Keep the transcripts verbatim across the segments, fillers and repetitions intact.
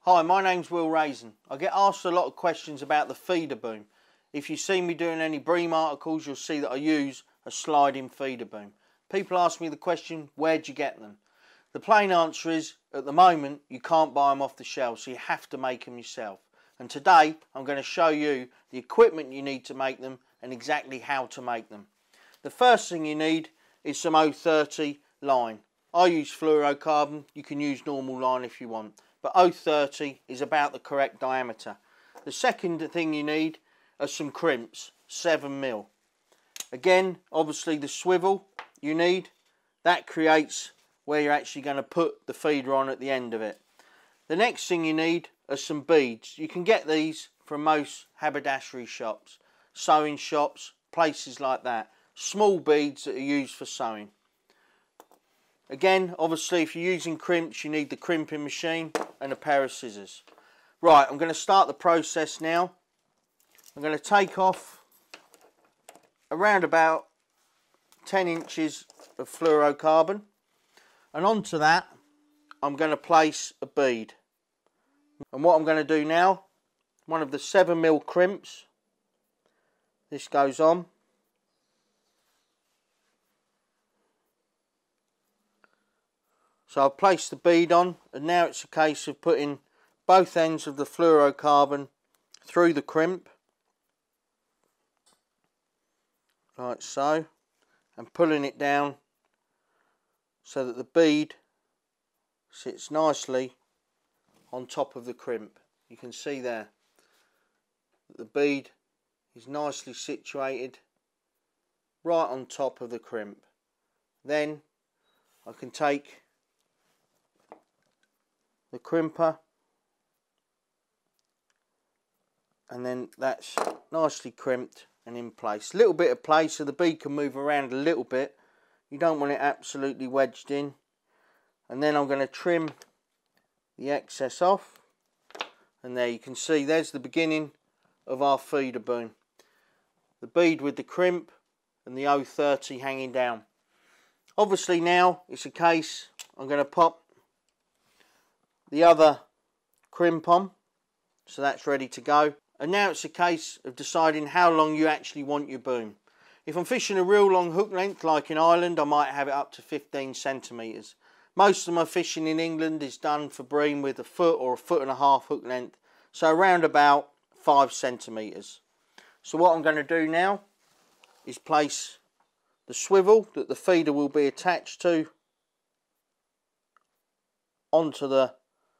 Hi, my name's Will Raison. I get asked a lot of questions about the feeder boom. If you see me doing any bream articles, you'll see that I use a sliding feeder boom. People ask me the question, where'd you get them? The plain answer is, at the moment, you can't buy them off the shelf, so you have to make them yourself. And today, I'm going to show you the equipment you need to make them and exactly how to make them. The first thing you need is some O thirty line. I use fluorocarbon, you can use normal line if you want, but O thirty is about the correct diameter. The second thing you need are some crimps, seven mil. Again, obviously the swivel you need, that creates where you're actually going to put the feeder on at the end of it. The next thing you need are some beads. You can get these from most haberdashery shops, sewing shops, places like that. Small beads that are used for sewing. Again, obviously if you're using crimps, you need the crimping machine and a pair of scissors. Right, I'm going to start the process now. I'm going to take off around about ten inches of fluorocarbon, and onto that I'm going to place a bead. And what I'm going to do now, one of the seven mil crimps, this goes on. So I've placed the bead on, and now it's a case of putting both ends of the fluorocarbon through the crimp, like so, and pulling it down so that the bead sits nicely on top of the crimp. You can see there that the bead is nicely situated right on top of the crimp. Then I can take the crimper, and then that's nicely crimped and in place. A little bit of play so the bead can move around a little bit. You don't want it absolutely wedged in. And then I'm going to trim the excess off, and there you can see there's the beginning of our feeder boom. The bead with the crimp and the O thirty hanging down. Obviously now it's a case, I'm going to pop the other crimp on, so that's ready to go. And now it's a case of deciding how long you actually want your boom. If I'm fishing a real long hook length like in Ireland, I might have it up to fifteen centimetres. Most of my fishing in England is done for bream with a foot or a foot and a half hook length, so around about five centimetres. So what I'm going to do now is place the swivel that the feeder will be attached to onto the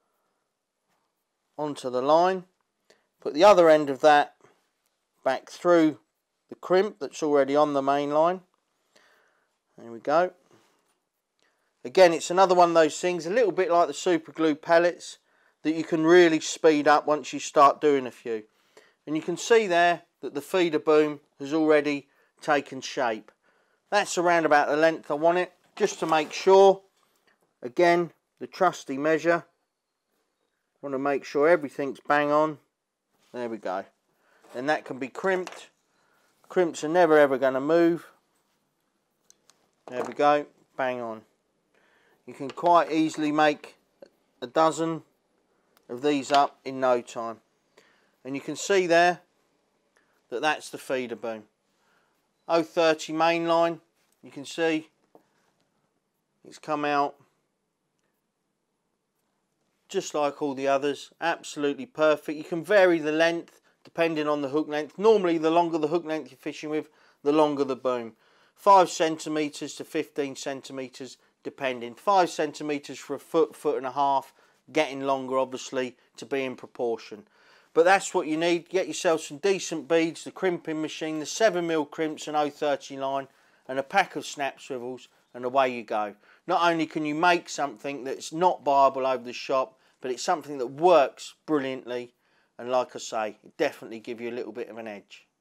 onto the line, put the other end of that back through the crimp that's already on the main line. There we go. Again, it's another one of those things, a little bit like the super glue pellets, that you can really speed up once you start doing a few. And you can see there that the feeder boom has already taken shape. That's around about the length I want it, just to make sure. Again, the trusty measure. Want to make sure everything's bang on. There we go. And that can be crimped. Crimps are never ever going to move. There we go, bang on. You can quite easily make a dozen of these up in no time. And you can see there that that's the feeder boom. O thirty main line, you can see it's come out just like all the others, absolutely perfect. You can vary the length depending on the hook length. Normally the longer the hook length you're fishing with, the longer the boom. five centimetres to fifteen centimetres depending. five centimetres for a foot, foot and a half, getting longer obviously to be in proportion. But that's what you need. Get yourself some decent beads, the crimping machine, the seven mil crimps and O thirty line, and a pack of snap swivels, and away you go. Not only can you make something that's not buyable over the shop, but it's something that works brilliantly, and like I say, it definitely gives you a little bit of an edge.